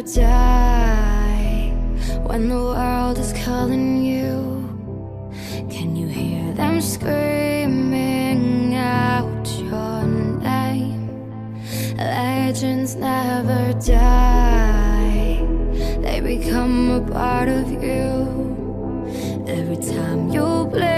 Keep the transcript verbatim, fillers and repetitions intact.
never die. When the world is calling you, can you hear them screaming out your name? Legends never die, they become a part of you. Every time you blink